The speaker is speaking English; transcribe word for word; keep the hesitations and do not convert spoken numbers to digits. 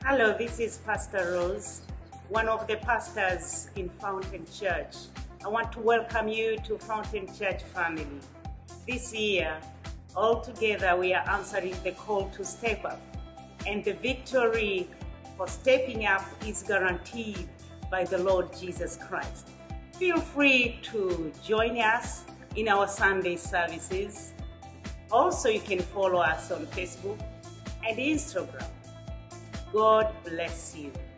Hello, this is Pastor Rose, one of the pastors in Fountain Church. I want to welcome you to Fountain Church family. This year, all together we are answering the call to step up, and the victory for stepping up is guaranteed by the Lord Jesus Christ. Feel free to join us in our Sunday services. Also, you can follow us on Facebook and Instagram. God bless you.